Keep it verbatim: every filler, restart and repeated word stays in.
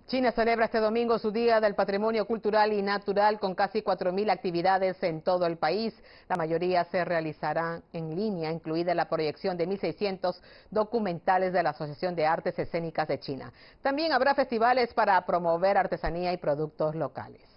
China celebra este domingo su Día del Patrimonio Cultural y Natural con casi cuatro mil actividades en todo el país. La mayoría se realizarán en línea, incluida la proyección de mil seiscientos documentales de la Asociación de Artes Escénicas de China. También habrá festivales para promover artesanía y productos locales.